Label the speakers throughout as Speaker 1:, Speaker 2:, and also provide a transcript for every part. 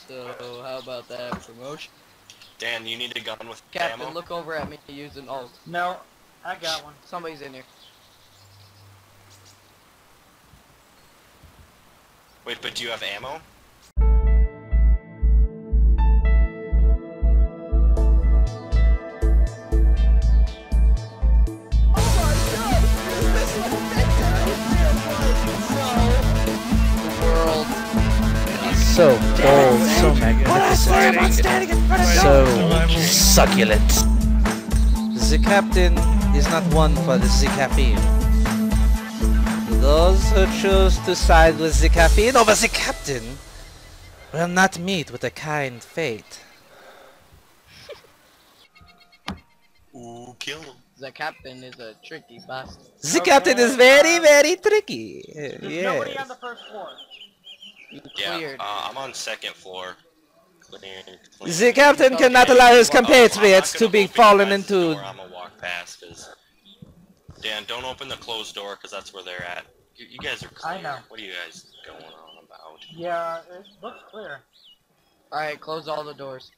Speaker 1: So how about that promotion?
Speaker 2: Dan, you need a gun with
Speaker 1: Captain,
Speaker 2: ammo?
Speaker 1: look over at me using ult.
Speaker 3: No, I got one.
Speaker 1: Somebody's in here.
Speaker 2: Wait, but do you have ammo?
Speaker 4: So bold, so magnificent, so succulent. The captain is not one for the caffeine. Those who choose to side with the caffeine over the captain will not meet with a kind fate.
Speaker 2: Ooh, kill him.
Speaker 1: The captain is a tricky bastard.
Speaker 4: The captain is very, very tricky.
Speaker 3: There's nobody on
Speaker 4: Yes.
Speaker 3: the first floor.
Speaker 1: You
Speaker 2: Yeah,
Speaker 1: cleared.
Speaker 2: I'm on second floor. Clear.
Speaker 4: The captain cannot allow his compatriots to be fallen into.
Speaker 2: I'm gonna walk past, cause Dan, don't open the closed door, cause that's where they're at. You guys are clear.
Speaker 3: I know.
Speaker 2: What are you guys going on about?
Speaker 3: Yeah, it looks clear.
Speaker 1: Alright, close all the doors.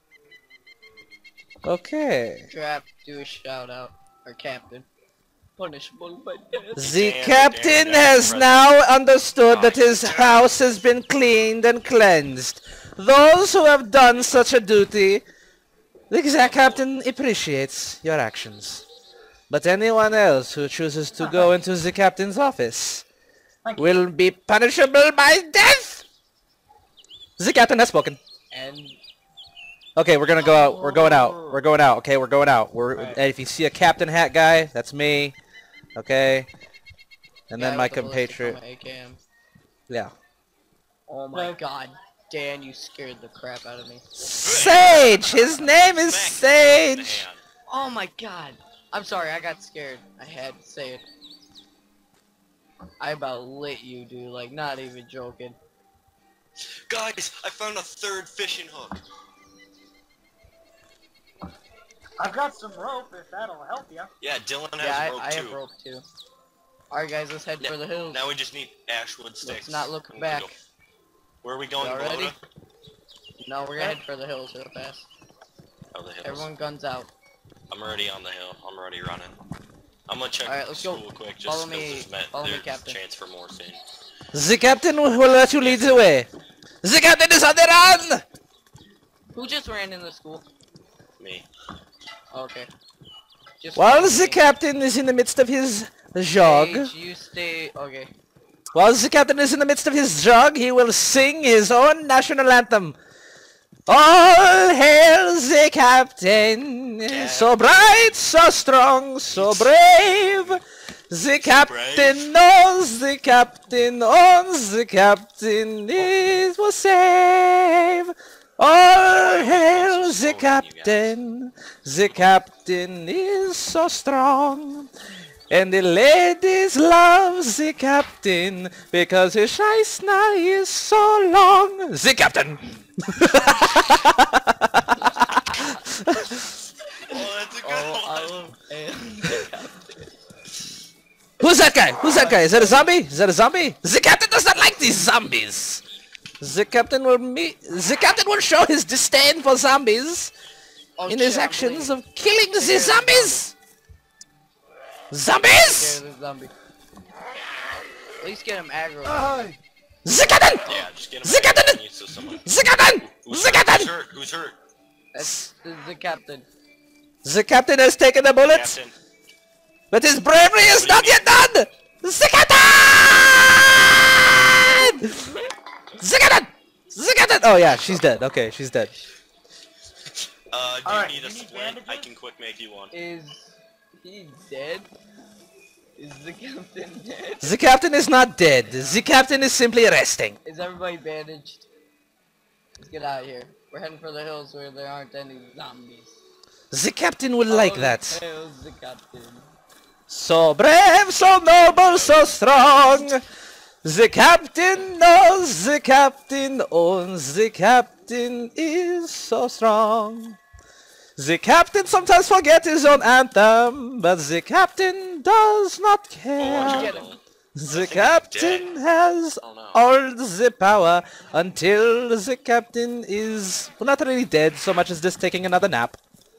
Speaker 4: Okay.
Speaker 1: Trap, do a shout out. Or captain. Punishable by death.
Speaker 4: The captain has now understood that his house has been cleaned and cleansed. Those who have done such a duty, the captain appreciates your actions. But anyone else who chooses to go into the captain's office will be punishable by death! The captain has spoken.
Speaker 1: And
Speaker 4: Okay, we're gonna go out. We're going out. We're going out. Okay, we're going out. And if you see a captain hat guy, that's me. Okay. And then
Speaker 1: guy
Speaker 4: my
Speaker 1: with the ballistic
Speaker 4: compatriot.
Speaker 1: from AKM.
Speaker 4: Yeah.
Speaker 1: Oh my god, Dan, you scared the crap out of me.
Speaker 4: Sage! His name is Sage!
Speaker 2: Dan.
Speaker 1: Oh my god. I'm sorry, I got scared. I had to say it. I about lit you, dude. Like, not even joking.
Speaker 2: Guys, I found a third fishing hook.
Speaker 3: I've got some rope if that'll help you.
Speaker 2: Yeah, Dylan has
Speaker 1: Yeah,
Speaker 2: rope
Speaker 1: I
Speaker 2: too.
Speaker 1: have rope too. Alright guys, let's head for the hills.
Speaker 2: Now we just need ashwood sticks.
Speaker 1: Let's not look
Speaker 2: We
Speaker 1: back.
Speaker 2: go- Where are we going,
Speaker 1: Y'all ready?
Speaker 2: Golota?
Speaker 1: No, we're gonna head for the hills real fast.
Speaker 2: Oh, the hills.
Speaker 1: Everyone guns out.
Speaker 2: I'm already on the hill. I'm already running. I'm gonna check
Speaker 1: Alright,
Speaker 2: the
Speaker 1: let's go.
Speaker 2: school quick just
Speaker 1: Follow
Speaker 2: because
Speaker 1: me- follow me,
Speaker 2: there's
Speaker 1: Captain.
Speaker 2: chance for morphine.
Speaker 4: The captain will let you lead the way. The captain is on the run!
Speaker 1: Who just ran in the school?
Speaker 2: Me.
Speaker 1: Oh, okay. Just
Speaker 4: While
Speaker 1: follow
Speaker 4: the
Speaker 1: me.
Speaker 4: captain is in the midst of his jog,
Speaker 1: Sage, you stay. Okay.
Speaker 4: while the captain is in the midst of his jog, he will sing his own national anthem. All hail the captain, so bright, so strong, so brave. The captain knows, the captain owns, the captain will save. All hail the captain, the captain is so strong. And the ladies love the captain because his scheissner is so long. The captain!
Speaker 2: Oh, that's a good
Speaker 1: Oh, I
Speaker 2: one.
Speaker 1: love
Speaker 4: Who's that guy? Who's that guy? Is that a zombie? Is that a zombie? The captain does not like these zombies. The captain will show his disdain for zombies in his actions of killing the zombies. Zombies!
Speaker 1: the zombie. At least get him aggro.
Speaker 4: The captain!
Speaker 2: Yeah, just get him.
Speaker 4: The captain!
Speaker 2: I need someone.
Speaker 4: The captain!
Speaker 2: Who's
Speaker 4: The
Speaker 2: hurt?
Speaker 4: captain!
Speaker 2: Who's hurt? Who's hurt?
Speaker 1: That's the captain.
Speaker 4: The captain has taken a bullet,
Speaker 2: Captain.
Speaker 4: but his bravery is not yet done! The captain! The captain! The captain! Oh yeah, she's dead. Okay, she's dead.
Speaker 2: Do
Speaker 3: Alright,
Speaker 2: you need a
Speaker 3: you need
Speaker 2: splint? I
Speaker 3: bandages?
Speaker 2: can quick make you one.
Speaker 1: Is he dead? Is the captain dead?
Speaker 4: The captain is not dead. The captain is simply resting.
Speaker 1: Is everybody bandaged? Let's get out of here. We're heading for the hills where there aren't any zombies.
Speaker 4: The captain will like
Speaker 1: Oh,
Speaker 4: that.
Speaker 1: hails the captain.
Speaker 4: So brave, so noble, so strong. The captain knows, the captain owns, the captain is so strong. The captain sometimes forgets his own anthem, but the captain does not care.
Speaker 1: Get him.
Speaker 4: The captain has
Speaker 2: Oh no.
Speaker 4: all the power until the captain is, well, not really dead so much as just taking another nap.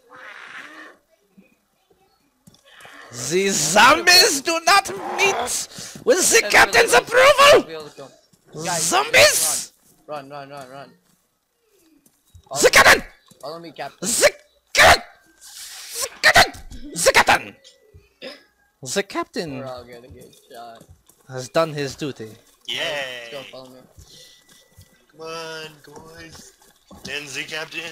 Speaker 4: The zombies do not meet with the captain's approval! Zombies!
Speaker 1: Run, run, run, run.
Speaker 4: The captain!
Speaker 1: Follow me, Captain.
Speaker 4: The captain! The captain! The captain! The captain
Speaker 1: We're all gonna get shot.
Speaker 4: has done his duty.
Speaker 1: Let's go,
Speaker 2: Yay!
Speaker 1: follow me.
Speaker 2: Come on, boys. Then the captain.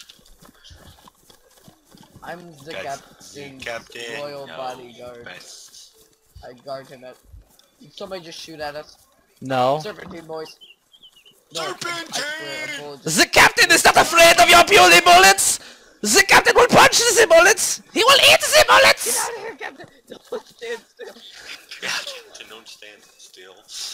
Speaker 1: I'm the
Speaker 2: Guys,
Speaker 1: captain.
Speaker 2: the captain.
Speaker 1: Royal
Speaker 2: No.
Speaker 1: bodyguard.
Speaker 2: Best.
Speaker 1: I guard him at. Did somebody just shoot at us?
Speaker 4: No.
Speaker 1: Serpentine, boys. No,
Speaker 2: Serpentine!
Speaker 1: I swear, a bullet just-
Speaker 4: The captain is not afraid of your puny bullets! The captain will punch the bullets! He will eat the
Speaker 1: Get
Speaker 4: bullets!
Speaker 1: out of here, Captain! Don't stand still.
Speaker 2: Captain, don't stand still.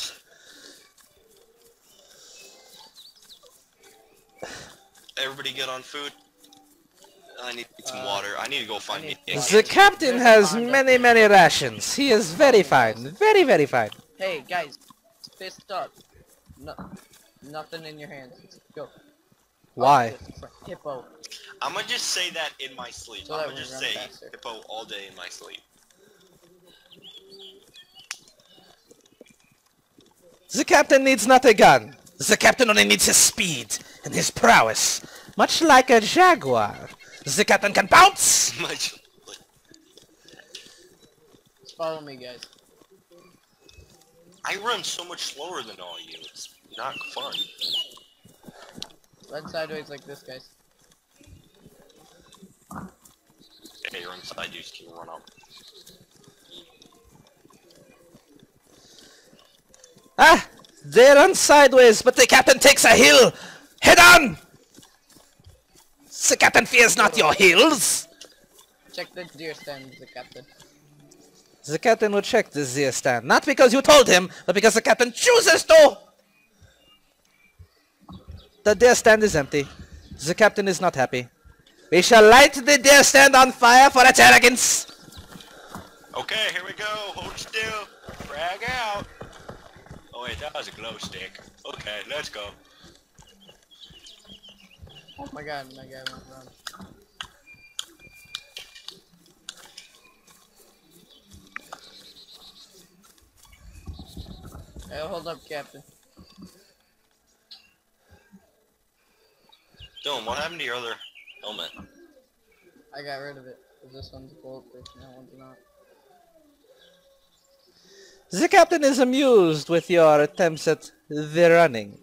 Speaker 2: Everybody get on food? I need some water. I need to go find me.
Speaker 1: need-
Speaker 4: The captain has many, many rations. He is very fine. Very, very fine.
Speaker 1: Hey, guys. Fist up. No, nothing in your hands. Go.
Speaker 4: Why?
Speaker 1: Hippo.
Speaker 2: I'm gonna just say that in my sleep.
Speaker 1: So
Speaker 2: I'm
Speaker 1: that
Speaker 2: gonna
Speaker 1: we
Speaker 2: just
Speaker 1: run
Speaker 2: say
Speaker 1: faster.
Speaker 2: hippo all day in my sleep.
Speaker 4: The captain needs not a gun. The captain only needs his speed and his prowess. Much like a jaguar. The captain can pounce!
Speaker 2: Much-
Speaker 1: Just follow me, guys.
Speaker 2: I run so much slower than all you. It's not fun.
Speaker 1: Run sideways like this, guys.
Speaker 2: Hey, run side, you just can run up.
Speaker 4: Ah! They run sideways, but the captain takes a hill! Head on! The captain fears not your hills!
Speaker 1: Check the deer stand, the captain.
Speaker 4: The captain will check the deer stand. Not because you told him, but because the captain chooses to! The deer stand is empty. The captain is not happy. We shall light the deer stand on fire for its arrogance!
Speaker 2: Okay, here we go. Hold still. Frag out. Oh wait, that was a glow stick. Okay, let's go.
Speaker 1: Oh my god, run. Hey, hold up, Captain.
Speaker 2: Dylan, what happened to your other helmet?
Speaker 1: I got rid of it. 'Cause this one's bulletproof, and that one's not.
Speaker 4: The captain is amused with your attempts at the running.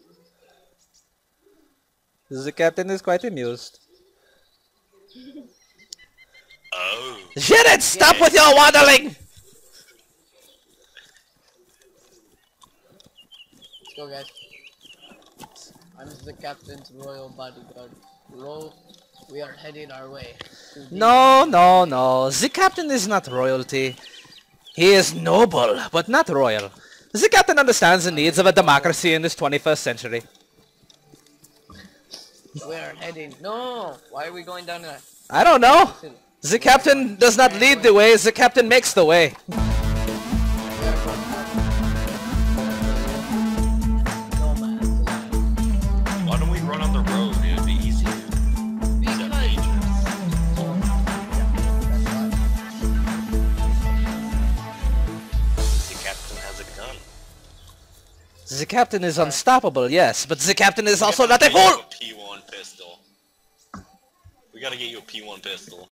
Speaker 4: The captain is quite amused.
Speaker 2: Oh.
Speaker 4: Jared, stop with your waddling!
Speaker 1: Let's go, guys. I'm the captain's royal bodyguard. Roll. We are heading our way. to the-
Speaker 4: No, no, no. The captain is not royalty. He is noble, but not royal. The captain understands the needs of a democracy in this 21st century.
Speaker 1: We are heading. No! Why are we going down there?
Speaker 4: I don't know. The captain does not lead the way, the captain makes the way.
Speaker 1: We are going no man's land.
Speaker 2: Why don't we run on the road? It would be easier. Except dangerous. The captain has a gun.
Speaker 4: The captain is unstoppable, yes, but the captain is also
Speaker 2: We gotta
Speaker 4: not a
Speaker 2: get you
Speaker 4: fool!
Speaker 2: a P1 pistol. We gotta get you a P1 pistol.